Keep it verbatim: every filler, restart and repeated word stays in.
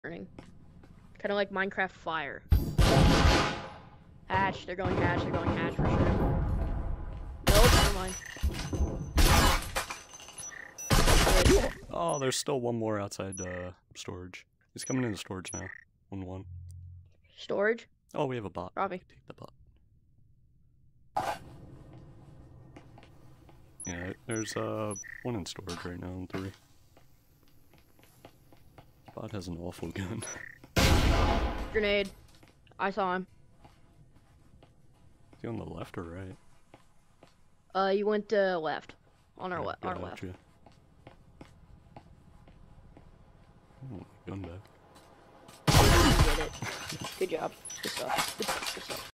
Kind of like Minecraft Fire. Hatch, they're going hatch, they're going hatch for sure. Nope, never mind. Oh, there's still one more outside uh, storage. He's coming into storage now. One one. Storage? Oh, we have a bot. Robbie. Take the bot. Yeah, there's uh one in storage right now in three. Bot has an awful gun. Grenade. I saw him. Is he on the left or right? Uh, you went uh, left. On our, Yeah, le our gotcha. left. Oh, gun back. You did it. Good job. Good stuff. Good stuff. Good stuff.